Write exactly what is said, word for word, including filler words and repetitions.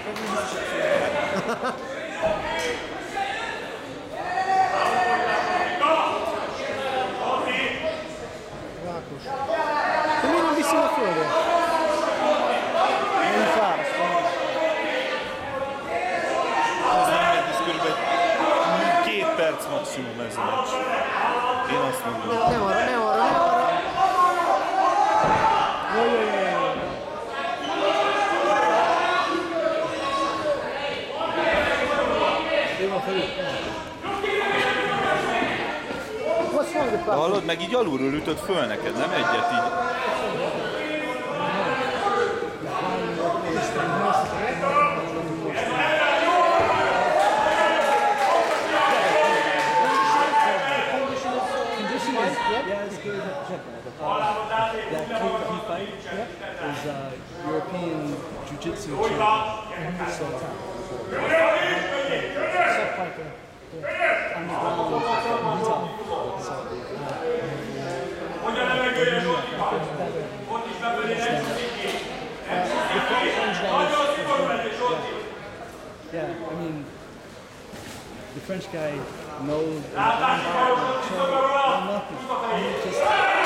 Rákos. De miért nem viszi a földre? Nem fáradt. Ez nem megy, ez körülbelül két perc maximum ez a meccs. Én azt mondom. Nem arra, nem arra, nem arra. Jaj, jaj, jaj, jaj. Jó van felül. Hallod, meg így alulról ütött föl neked, nem egyet így. Yeah, it's good. That K three fight is uh, European Jiu-Jitsu champion. So, sub-fighter. Underground Utah. So, yeah, I mean, the French guy knows nothing. He just